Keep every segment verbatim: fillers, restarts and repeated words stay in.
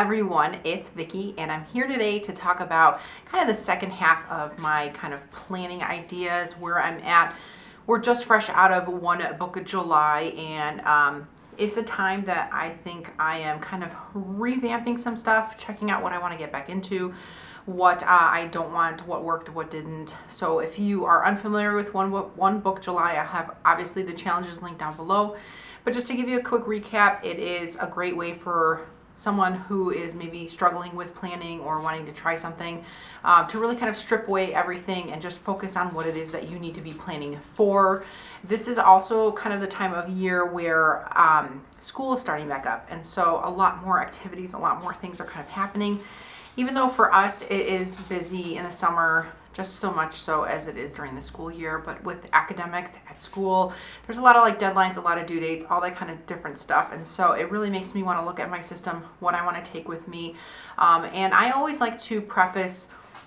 everyone, it's Vicky, and I'm here today to talk about kind of the second half of my kind of planning ideas, where I'm at. We're just fresh out of one book of July, and um, it's a time that I think I am kind of revamping some stuff, checking out what I want to get back into, what uh, I don't want, what worked, what didn't. So if you are unfamiliar with one, one book July, I have obviously the challenges linked down below. But just to give you a quick recap, it is a great way for someone who is maybe struggling with planning or wanting to try something uh, to really kind of strip away everything and just focus on what it is that you need to be planning for. This is also kind of the time of year where um, school is starting back up, and so a lot more activities, a lot more things are kind of happening. Even though for us it is busy in the summer, just so much so as it is during the school year, but with academics at school, there's a lot of like deadlines, a lot of due dates, all that kind of different stuff. And so it really makes me want to look at my system, what I want to take with me. Um, and I always like to preface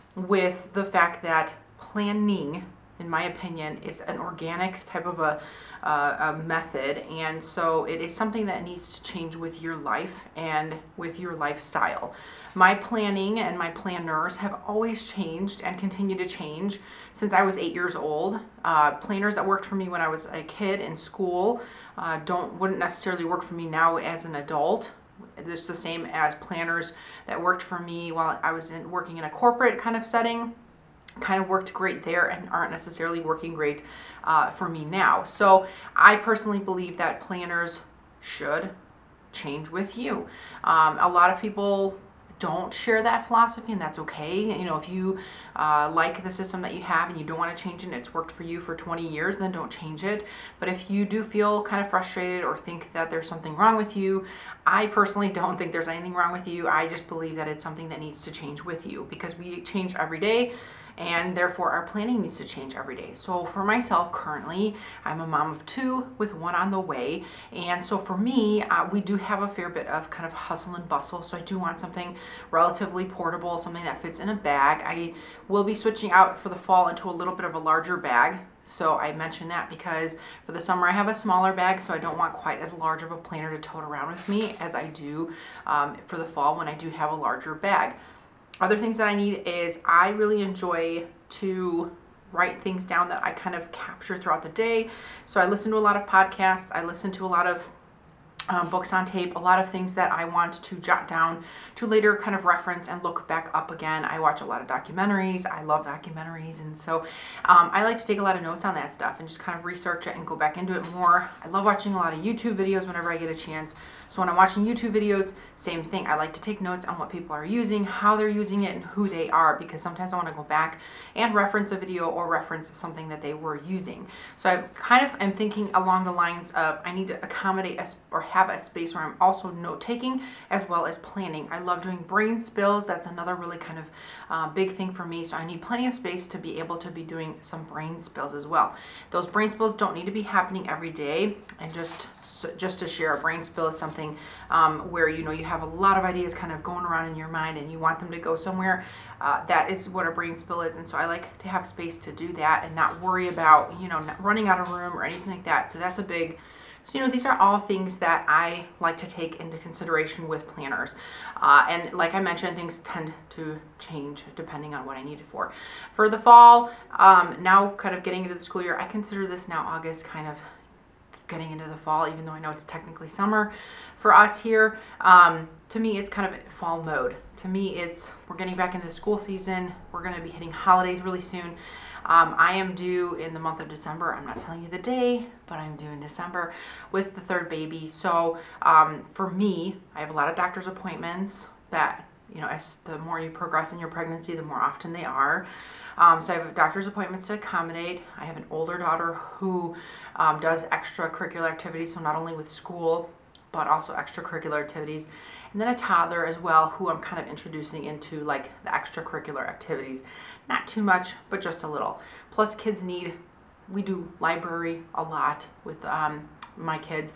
with the fact that planning, in my opinion, is an organic type of a, uh, a method. And so it is something that needs to change with your life and with your lifestyle. My planning and my planners have always changed and continue to change since I was eight years old. Uh, planners that worked for me when I was a kid in school uh, don't wouldn't necessarily work for me now as an adult. It's the same as planners that worked for me while I was in, working in a corporate kind of setting. Kind of worked great there and aren't necessarily working great uh, for me now. So I personally believe that planners should change with you. Um, a lot of people don't share that philosophy, and that's okay. You know, if you uh, like the system that you have and you don't want to change it and it's worked for you for twenty years, then don't change it. But if you do feel kind of frustrated or think that there's something wrong with you, I personally don't think there's anything wrong with you. I just believe that it's something that needs to change with you, because we change every day, and therefore our planning needs to change every day. So for myself, currently, I'm a mom of two with one on the way. And so for me, uh, we do have a fair bit of kind of hustle and bustle. So I do want something relatively portable, something that fits in a bag. I will be switching out for the fall into a little bit of a larger bag. So I mentioned that because for the summer I have a smaller bag, so I don't want quite as large of a planner to tote around with me as I do um, for the fall when I do have a larger bag. Other things that I need is I really enjoy to write things down that I kind of capture throughout the day. So I listen to a lot of podcasts. I listen to a lot of um, books on tape, a lot of things that I want to jot down to later kind of reference and look back up again. I watch a lot of documentaries. I love documentaries. And so um, I like to take a lot of notes on that stuff and just kind of research it and go back into it more. I love watching a lot of YouTube videos whenever I get a chance. So when I'm watching YouTube videos, same thing. I like to take notes on what people are using, how they're using it, and who they are, because sometimes I want to go back and reference a video or reference something that they were using. So I kind of am thinking along the lines of I need to accommodate a, or have a space where I'm also note-taking as well as planning. I love doing brain spills. That's another really kind of uh, big thing for me. So I need plenty of space to be able to be doing some brain spills as well. Those brain spills don't need to be happening every day. And just, so, just to share, a brain spill is something Um, where you know you have a lot of ideas kind of going around in your mind and you want them to go somewhere. Uh, that is what a brain spill is, and so I like to have space to do that and not worry about you know not running out of room or anything like that. So that's a big. So you know these are all things that I like to take into consideration with planners, uh, and like I mentioned, things tend to change depending on what I need it for. For the fall, um, now kind of getting into the school year, I consider this now August kind of getting into the fall, even though I know it's technically summer for us here. Um, to me, it's kind of fall mode. To me, it's we're getting back into the school season. We're going to be hitting holidays really soon. Um, I am due in the month of December. I'm not telling you the day, but I'm due in December with the third baby. So um, for me, I have a lot of doctor's appointments that, you know, as the more you progress in your pregnancy, the more often they are. Um, so I have doctor's appointments to accommodate. I have an older daughter who um, does extracurricular activities, so not only with school, but also extracurricular activities. And then a toddler as well, who I'm kind of introducing into like the extracurricular activities. Not too much, but just a little. Plus kids need, we do library a lot with um, my kids.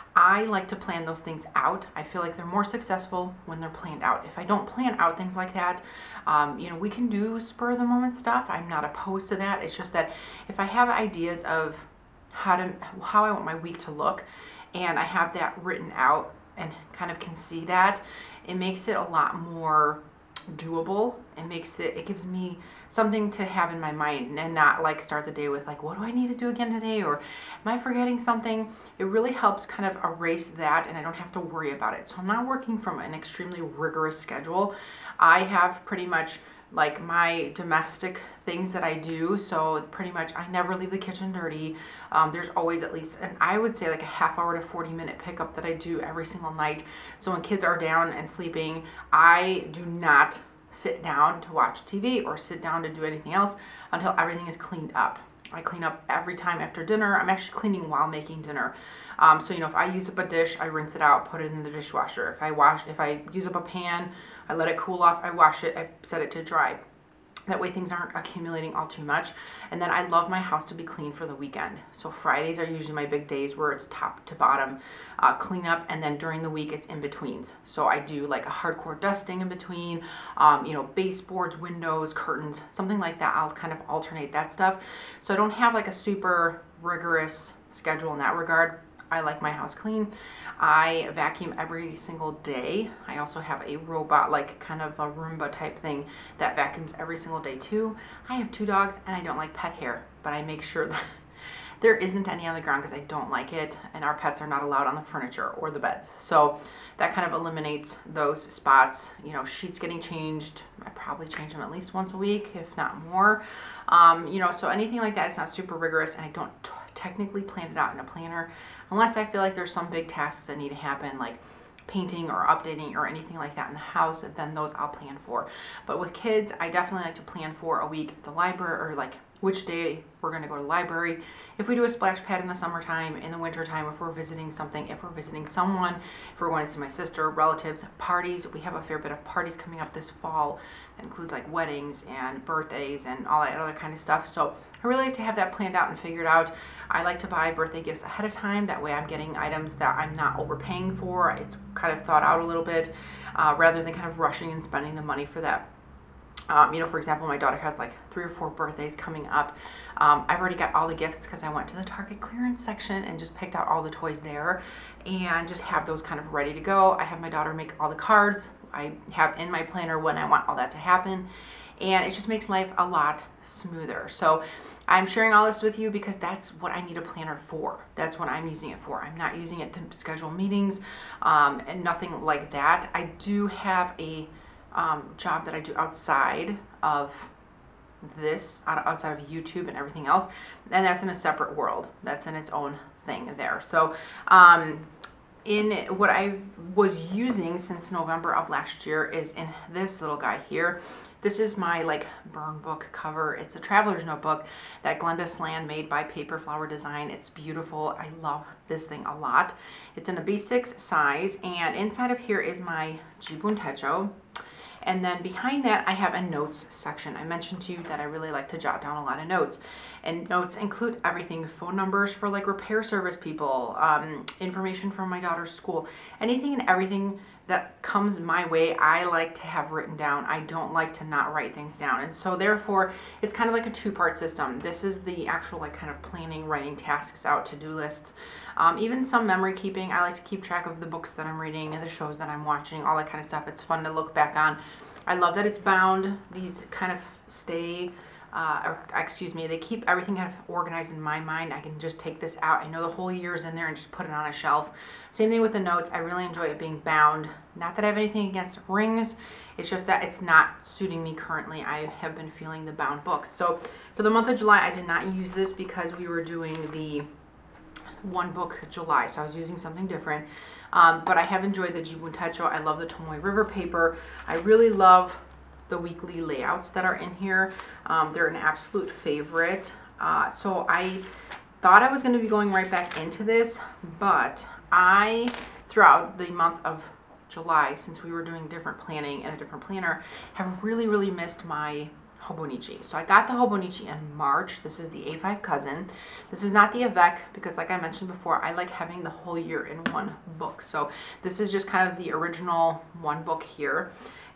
I like to plan those things out. I feel like they're more successful when they're planned out. If I don't plan out things like that, um, you know, we can do spur of the moment stuff. I'm not opposed to that. It's just that if I have ideas of how to, how I want my week to look, and I have that written out, and kind of can see that, it makes it a lot more doable. It makes it, it gives me something to have in my mind and not like start the day with like, what do I need to do again today? Or am I forgetting something? It really helps kind of erase that, and I don't have to worry about it. So I'm not working from an extremely rigorous schedule. I have pretty much like my domestic things that I do. So pretty much I never leave the kitchen dirty. Um, there's always at least, and I would say like a half hour to forty minute pickup that I do every single night. So when kids are down and sleeping, I do not sit down to watch T V or sit down to do anything else until everything is cleaned up. I clean up every time after dinner. I'm actually cleaning while making dinner. Um, so, you know, if I use up a dish, I rinse it out, put it in the dishwasher. If I wash, if I use up a pan, I let it cool off, I wash it, I set it to dry. That way things aren't accumulating all too much. And then I love my house to be clean for the weekend. So Fridays are usually my big days where it's top to bottom uh, clean up, and then during the week it's in betweens. So I do like a hardcore dusting in between, um, you know, baseboards, windows, curtains, something like that. I'll kind of alternate that stuff. So I don't have like a super rigorous schedule in that regard. I like my house clean. I vacuum every single day. I also have a robot, like kind of a Roomba type thing that vacuums every single day too. I have two dogs and I don't like pet hair, but I make sure that there isn't any on the ground because I don't like it, and our pets are not allowed on the furniture or the beds. So that kind of eliminates those spots. You know, sheets getting changed, I probably change them at least once a week, if not more. Um, you know, so anything like that, it's not super rigorous, and I don't t technically plan it out in a planner unless I feel like there's some big tasks that need to happen, like painting or updating or anything like that in the house, then those I'll plan for. But with kids, I definitely like to plan for a week at the library, or like which day we're going to go to the library. If we do a splash pad in the summertime, in the wintertime, if we're visiting something, if we're visiting someone, if we're going to see my sister, relatives, parties. We have a fair bit of parties coming up this fall. That includes like weddings and birthdays and all that other kind of stuff. So I really like to have that planned out and figured out. I like to buy birthday gifts ahead of time. That way I'm getting items that I'm not overpaying for. It's kind of thought out a little bit, uh, rather than kind of rushing and spending the money for that. Um, you know, for example, my daughter has like three or four birthdays coming up. Um, I've already got all the gifts because I went to the Target clearance section and just picked out all the toys there and just have those kind of ready to go. I have my daughter make all the cards. I have in my planner when I want all that to happen, and it just makes life a lot smoother. So I'm sharing all this with you because that's what I need a planner for. That's what I'm using it for. I'm not using it to schedule meetings um, and nothing like that. I do have a Um, job that I do outside of this, outside of YouTube and everything else, and that's in a separate world. That's in its own thing there. So um, in what I was using since November of last year is in this little guy here. This is my like burn book cover. It's a traveler's notebook that Glenda Slan made by Paper Flower Design. It's beautiful. I love this thing a lot. It's in a B six size, and inside of here is my jibun techo. And then behind that, I have a notes section. I mentioned to you that I really like to jot down a lot of notes. And notes include everything, phone numbers for like repair service people, um, information from my daughter's school, anything and everything that comes my way, I like to have written down. I don't like to not write things down. And so therefore, it's kind of like a two-part system. This is the actual like kind of planning, writing tasks out, to-do lists, um, even some memory keeping. I like to keep track of the books that I'm reading and the shows that I'm watching, all that kind of stuff. It's fun to look back on. I love that it's bound. These kind of stay, uh, or excuse me, they keep everything kind of organized in my mind. I can just take this out. I know the whole year's in there and just put it on a shelf. Same thing with the notes. I really enjoy it being bound. Not that I have anything against rings. It's just that it's not suiting me currently. I have been feeling the bound books. So for the month of July, I did not use this because we were doing the one book July. So I was using something different. Um, but I have enjoyed the jibun techo. I love the Tomoe River paper. I really love the weekly layouts that are in here. Um, they're an absolute favorite. Uh, so I thought I was going to be going right back into this, but I, throughout the month of July, since we were doing different planning and a different planner, have really, really missed my Hobonichi. So I got the Hobonichi in March. This is the A five cousin. This is not the Avec because, like I mentioned before, I like having the whole year in one book. So this is just kind of the original one book here.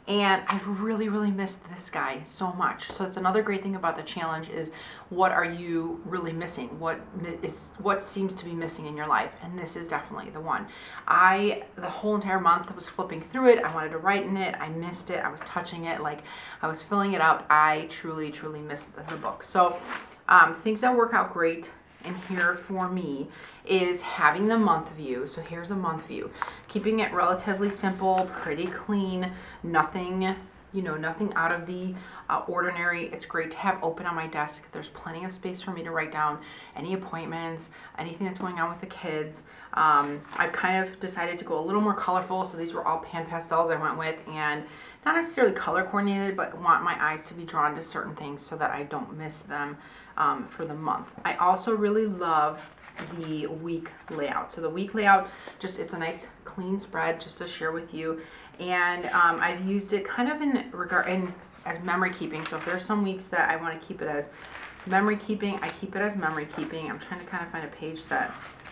And I've really, really missed this guy so much. So it's another great thing about the challenge is what are you really missing? What is what seems to be missing in your life? And this is definitely the one. I, the whole entire month, was flipping through it. I wanted to write in it. I missed it. I was touching it. Like I was filling it up. I truly, truly missed the, the book. So um, things that work out great in here for me is having the month view. So here's a month view, keeping it relatively simple, pretty clean, nothing, you know, nothing out of the uh, ordinary. It's great to have open on my desk. There's plenty of space for me to write down any appointments, anything that's going on with the kids. Um, I've kind of decided to go a little more colorful. So these were all pan pastels I went with, and not necessarily color coordinated, but want my eyes to be drawn to certain things so that I don't miss them um, for the month. I also really love the week layout. So the week layout, just it's a nice clean spread just to share with you. And um, I've used it kind of in regard in as memory keeping. So if there's some weeks that I want to keep it as memory keeping, I keep it as memory keeping. I'm trying to kind of find a page that,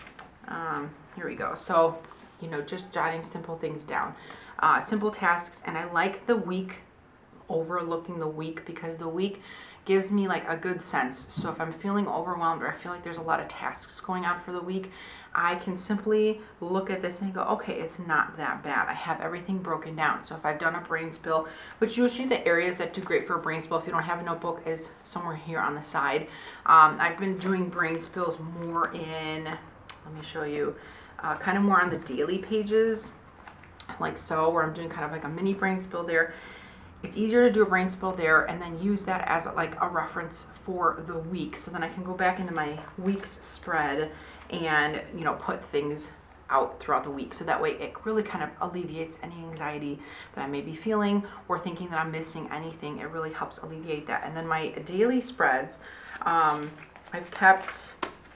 um, here we go. So, you know, just jotting simple things down, uh, simple tasks. And I like the week overlooking the week because the week gives me like a good sense. So if I'm feeling overwhelmed or I feel like there's a lot of tasks going on for the week, I can simply look at this and go, okay, it's not that bad. I have everything broken down. So if I've done a brain spill, which usually the areas that do great for a brain spill, if you don't have a notebook, is somewhere here on the side. Um, I've been doing brain spills more in, let me show you, uh, kind of more on the daily pages, like so, where I'm doing kind of like a mini brain spill there. It's easier to do a brain spill there and then use that as like a reference for the week. So then I can go back into my week's spread and, you know, put things out throughout the week. So that way it really kind of alleviates any anxiety that I may be feeling or thinking that I'm missing anything. It really helps alleviate that. And then my daily spreads, um, I've kept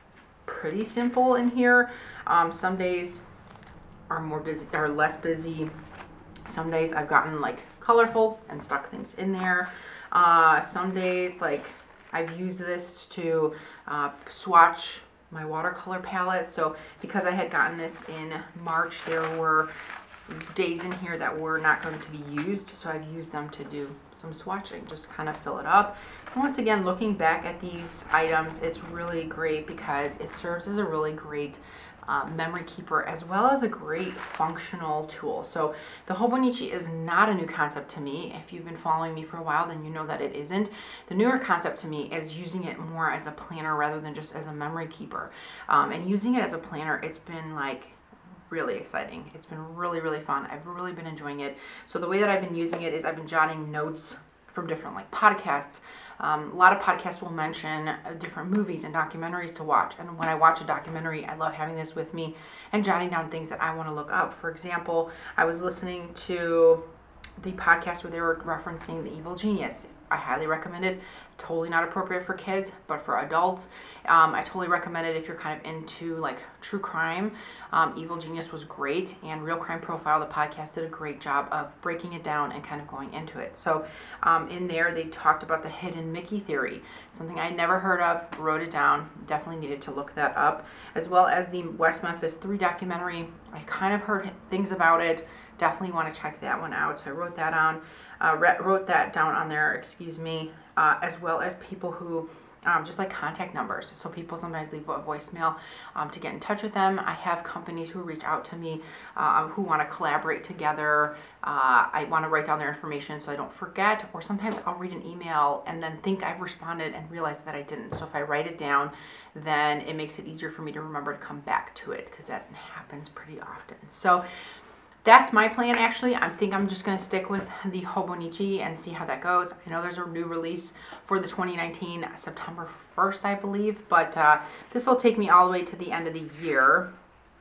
pretty simple in here. Um, some days are more busy or less busy. Some days I've gotten like colorful and stuck things in there. Uh, some days, like I've used this to uh, swatch my watercolor palette. So because I had gotten this in March, there were days in here that were not going to be used. So I've used them to do some swatching, just kind of fill it up. And once again, looking back at these items, it's really great because it serves as a really great Uh, memory keeper as well as a great functional tool. So the Hobonichi is not a new concept to me. If you've been following me for a while, then you know that it isn't. The newer concept to me is using it more as a planner rather than just as a memory keeper. Um, and using it as a planner, it's been like really exciting. It's been really, really fun. I've really been enjoying it. So the way that I've been using it is I've been jotting notes from different like podcasts. Um, a lot of podcasts will mention uh, different movies and documentaries to watch. And when I watch a documentary, I love having this with me and jotting down things that I want to look up. For example, I was listening to the podcast where they were referencing The Evil Genius. I highly recommend it. Totally not appropriate for kids, but for adults. Um, I totally recommend it if you're kind of into like true crime. Um, Evil Genius was great, and Real Crime Profile, the podcast, did a great job of breaking it down and kind of going into it. So um, in there, they talked about the hidden Mickey theory, something I never heard of, wrote it down, definitely needed to look that up, as well as the West Memphis three documentary. I kind of heard things about it, definitely want to check that one out, so I wrote that on. Uh, wrote that down on there, excuse me, uh, as well as people who, um, just like contact numbers. So people sometimes leave a voicemail um, to get in touch with them. I have companies who reach out to me uh, who want to collaborate together. Uh, I want to write down their information so I don't forget, or sometimes I'll read an email and then think I've responded and realize that I didn't. So if I write it down, then it makes it easier for me to remember to come back to it, because that happens pretty often. So that's my plan, actually. I think I'm just going to stick with the Hobonichi and see how that goes. I know there's a new release for the twenty nineteen, September first, I believe, but uh, this will take me all the way to the end of the year.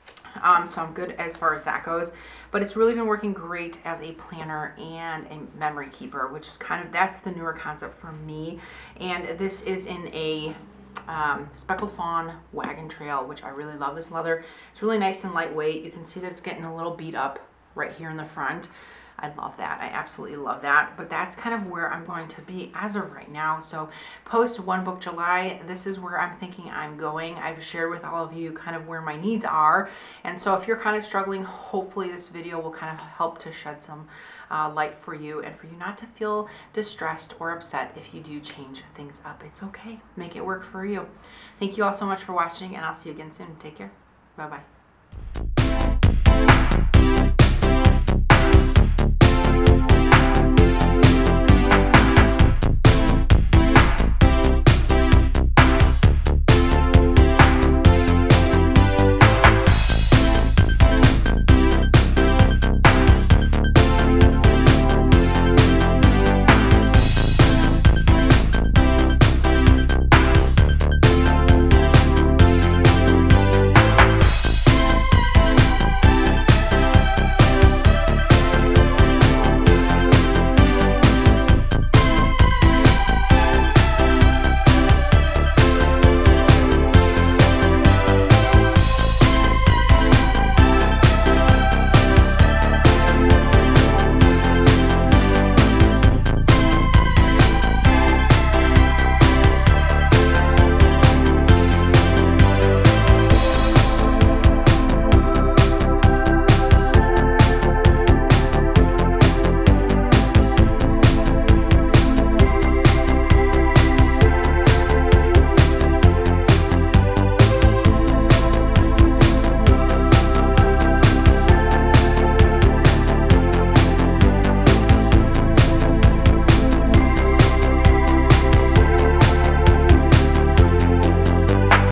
Um, so I'm good as far as that goes. But it's really been working great as a planner and a memory keeper, which is kind of, that's the newer concept for me. And this is in a Um, speckled fawn wagon trail, which I really love. This leather, it's really nice and lightweight. You can see that it's getting a little beat up right here in the front. I love that. I absolutely love that. But that's kind of where I'm going to be as of right now. So post One Book July, this is where I'm thinking I'm going. I've shared with all of you kind of where my needs are. And so if you're kind of struggling, hopefully this video will kind of help to shed some uh, light for you and for you not to feel distressed or upset if you do change things up. It's okay. Make it work for you. Thank you all so much for watching, and I'll see you again soon. Take care. Bye-bye.